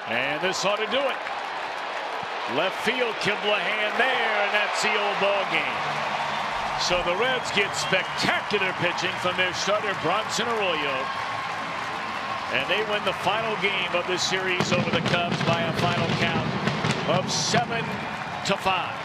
And this ought to do it. Left field, Kiblahan there, and that's the old ball game. So the Reds get spectacular pitching from their starter Bronson Arroyo, and they win the final game of the series over the Cubs by a final count of 7-5.